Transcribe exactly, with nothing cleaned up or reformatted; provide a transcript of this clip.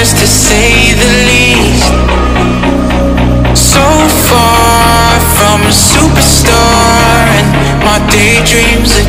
adventurous to say the least. So far from a superstar, and my daydreams